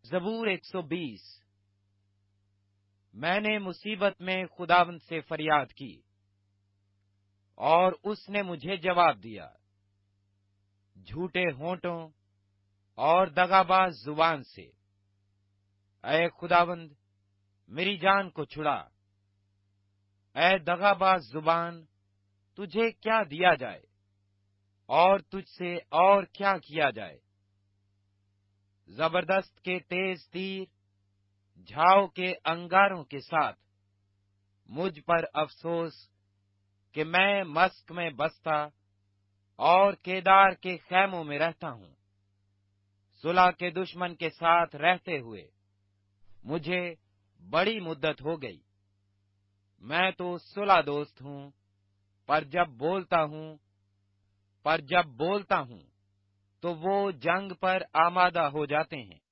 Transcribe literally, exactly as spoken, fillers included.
زبور ایک سو بیس۔ میں نے مصیبت میں خداوند سے فریاد کی اور اس نے مجھے جواب دیا۔ جھوٹے ہونٹوں اور دغاباز زبان سے اے خداوند میری جان کو چھڑا۔ اے دغاباز زبان، تجھے کیا دیا جائے اور تجھ سے اور کیا کیا جائے؟ زبردست کے تیز تیر جھاؤ کے انگاروں کے ساتھ مجھ پر افسوس کہ میں مسک میں بستا اور کیدار کے خیموں میں رہتا ہوں۔ صلح کے دشمن کے ساتھ رہتے ہوئے مجھے بڑی مدت ہو گئی۔ میں تو صلح دوست ہوں، پر جب بولتا ہوں پر جب بولتا ہوں تو وہ جنگ پر آمادہ ہو جاتے ہیں۔